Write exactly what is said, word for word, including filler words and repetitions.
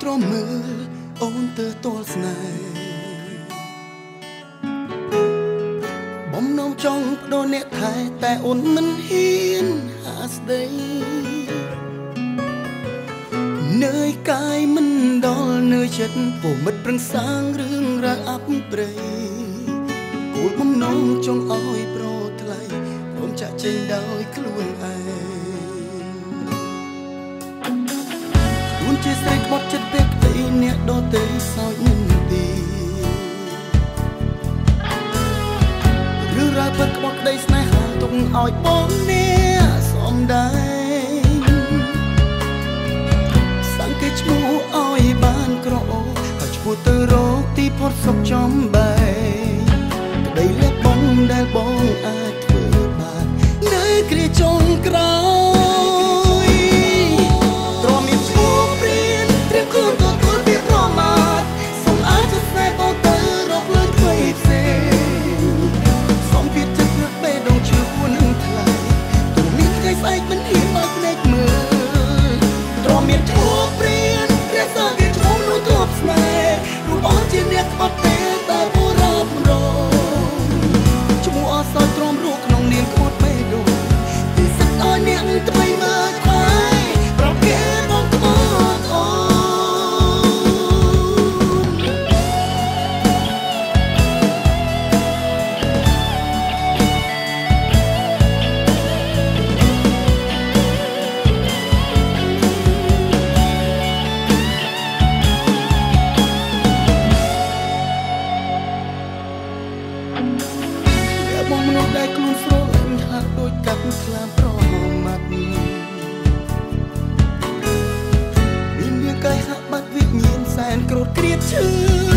ទ្រាំមើលអូនទៅទល់ស្នេហ៍បំណងចង់បដូរអ្នកថែតែអូនមិនហ៊ានហាស្ដីនឿយកាយមិនដល់នឿយចិត្តពុំមិត្តប្រឹងសាងរឿងរ៉ាវអាប់ព្រៃគោលបំណងចង់ឲ្យប្រថ្លៃព្រមចាក់ចេញដោយខ្លួនឯងខ្លួនជាស្រីក្បត់ចិត្តពេកទីអ្នកដទៃសោចមិនទីរឿងរ៉ាវពិតក្បត់ក្តីស្នេហាទុកឲ្យបងអ្នកសំដែងសង្កេតឈ្មោះឲ្យបានក្រអូហើយឈ្មោះទៅរកទីផុតសុខចំបែងក្តីលះបង់ដែលបងអាចធ្វើបាននៅគ្រាចុងក្រោយទ្រាំមានឈ្មោះព្រៀនត្រៀមខ្លួនទទួលពីប្រមាទសូមអាចจะแสបងទៅរកលើថ្មីផ្សេងសូមពីចិត្តព្រឹកបេះដូងជឿួនថ្លៃទូមានថ្ងៃស្អែកមិនហ៊ានបើភ្នែកមើលទ្រាំមានឈ្មោះព្រៀនរក្សាគេឈ្មោះនោះទប់ស្នេហ៍រូបអូនជាអ្នកក្បត់ពេលតែបុរាណរងឈ្មោះអសោទ្រាំរੂក្នុងនាមក្បត់បេះដូងទីសិតឲ្យអ្នកថ្មីមើលថ្លៃប្រាប់គេបងក្បត់អូបងមនុស្សដែលខ្លួនស្រលាញ់ហាក់ដូចកាត់ខ្លាប្រមាត់មានរាងកាយហាក់បាត់វិញ្ញាណសែនក្រោតក្រៀតឈឺ